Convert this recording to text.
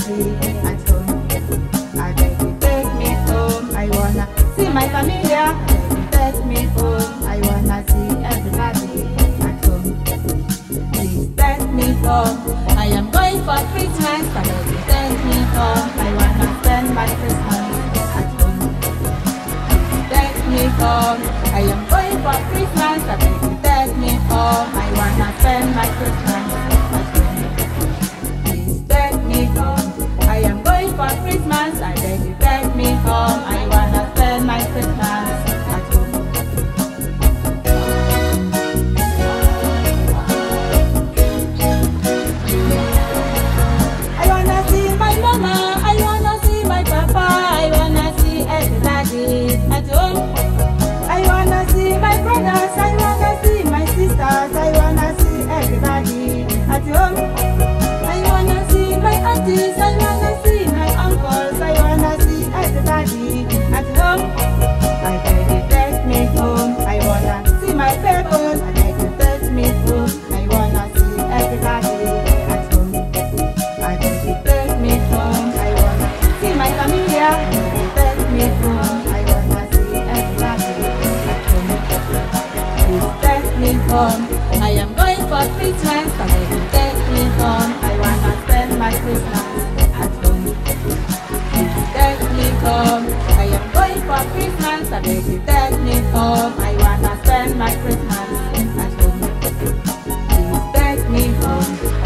everybody at home. I beg you take me home, I wanna see my familia. I beg you take me home, I wanna see everybody at home. Please take me home, I am going for Christmas. I beg you take me home, I wanna spend my Christmas at home. Please take me home, I am going for Christmas. I beg you take me home, I wanna spend my Christmas at home. Please take me home, I am going for Christmas. I beg you take me home, I wanna spend my Christmas at home. I wanna see my mama, I wanna see my papa, I wanna see everybody at home. I wanna see my brothers, I wanna see my sisters, I wanna see everybody at home. I wanna see my aunties, I wanna see my uncles, I wanna see everybody at home. I beg you take me home, I wanna see my people. I beg you take me home, I wanna see everybody at home. I beg you take me home, I wanna see my familia. I beg you take me home, I wanna see everybody at home. Please take me home, I am going for Christmas. I beg you take me home, I wanna spend my Christmas at home. Please take me home, I am going for Christmas. I beg you take me home, I wanna spend my Christmas at home. Please take me home.